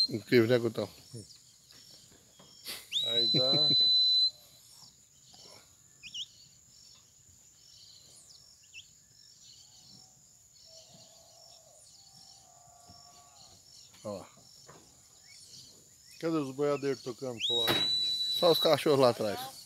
Incrível, né, Gutão? Aí dá. Ó. Cadê os boiadeiros tocando fora? Só os cachorros lá atrás.